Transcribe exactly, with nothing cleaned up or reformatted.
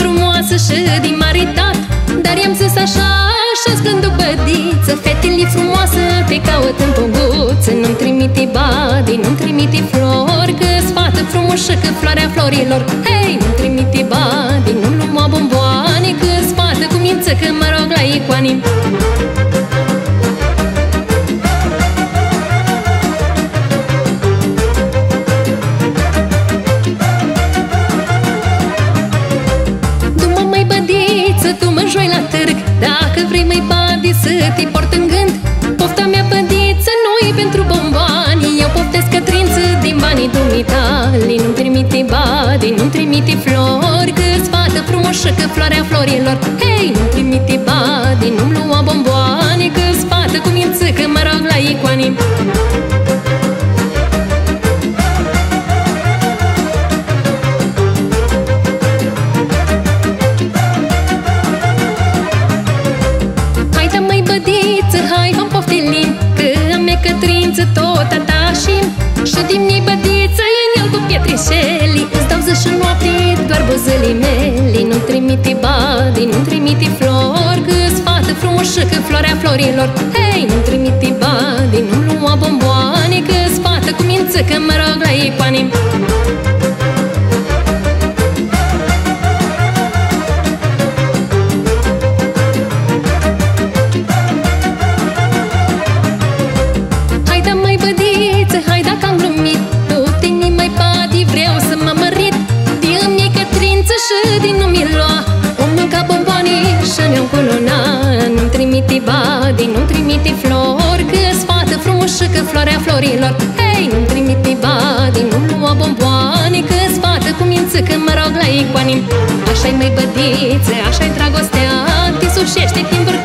frumoasă și din maritat. Dar i-am zis așa, așa-ți gând o bădiță, fetele frumoasă te caut în poguță. Nu-mi trimite bani, nu-mi trimite flori, că-s fată frumoasă că floarea florilor. Hei, nu-mi trimite bani, nu-mi lua bomboane, că-s fată cu mință că mă rog la icoane. Dacă vrei mai badi să te port în gând, pofta mea bădiță nu-i pentru bombani. Eu poftesc cătrință din banii dumitali. Nu-mi trimite badi, nu-mi trimite flori, că-s fată frumoasă că floarea florilor. Hei, nu-mi trimite badi, nu-mi lua bomboane, că-s fată cu mință că mă rog la icoane. Cătrință tot atașim și dimni bădiță în el cu pietrișelii. Îți dau zi și noapte doar buzălii mele. Nu-mi trimite bani, nu-mi trimite flori, că-s fată frumoasă că floarea florilor. Hei, nu-mi trimite bani, nu-mi lua bomboane, că-s fată cu mință că mă rog la icoane. Nu-mi trimite bani, nu-mi trimite flori, că-s fată frumoasă că floarea florilor. Hei, nu-mi trimite bani, nu-mi lua bomboane, că-s fată cu mință că mă rog la icoane. Așa-i mai bădiță, așa-i dragostea, te sușește timpuri